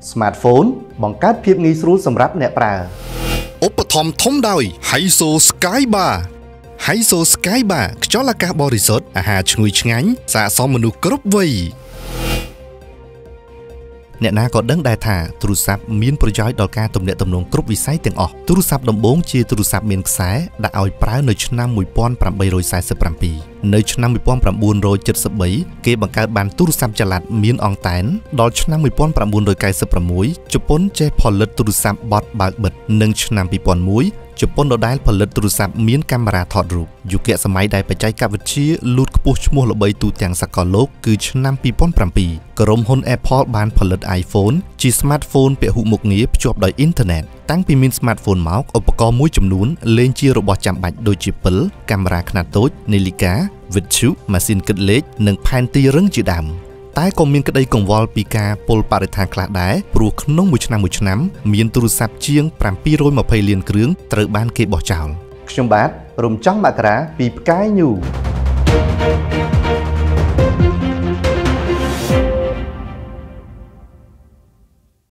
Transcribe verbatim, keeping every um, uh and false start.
Smartphone បង្កើតភាពងាយស្រួលសម្រាប់អ្នកប្រើឧបត្ថម្ភធំដោយ Heiso Sky Bar Heiso Sky Bar ខ្យល់អាកាសបរិសុទ្ធអាហារឈ្ងុយឆ្ងាញ់ស័ក្តិសមមនុស្សគ្រប់វ័យអ្នកណាក៏ដឹងដែរថាទូរស័ព្ទមានប្រយោជន៍ដល់ការទំនាក់ទំនងគ្រប់វិស័យទាំងអស់ទូរស័ព្ទដំបូងជាទូរស័ព្ទមានខ្សែដាក់ឲ្យប្រើនៅឆ្នាំមួយពាន់ប្រាំបីរយសែសិបប្រាំពីរនៅឆ្នាំមួយពាន់ប្រាំបួនរយចិតសិបបីគេបង្កើតបានទូរស័ព្ទចល័តមានអង្តែនដល់ឆ្នាំមួយពាន់ប្រាំបួនរយកៅសិបប្រាំមួយជប៉ុនចេះផលិតទូរស័ព្ទបត់បើកបិទនិងឆ្នាំពីរពាន់មួយជប៉ុនដដែលផលិតទូរស័ព្ទមានកាមេរ៉ាថតរូបយុគសម័យដែលបច្ចេកវិទ្យាលូតខ្ពស់ឈ្មោះល្បីទូទាំងសកលលោកគឺឆ្នាំពីរពាន់ប្រាំពីរក្រុមហ៊ុន Apple បានផលិត iPhone ជា smartphone ពហុមុខងារភ្ជាប់ដោយអ៊ីនធឺណិតតាំងពីមាន smartphone មកឧបករណ៍មួយចំនួនលែងជារបស់ចាំបាច់ដូចជាពិលកាមេរ៉ាខ្នាតតូចនាឡិកាវិទ្យុម៉ាស៊ីនគិតលេខនិងផែនទីរឹងជាដើមតែក៏មានក្តីកង្វល់ពីការពុលបរិស្ថានខ្លះដែរព្រោះក្នុងមួយឆ្នាំមួយឆ្នាំមានទូរស័ព្ទជាងប្រាំពីររយម្ភៃលានគ្រឿងត្រូវបានគេបោះចោលខ្ញុំបាទរំចង់មករាពីផ្កាយញូ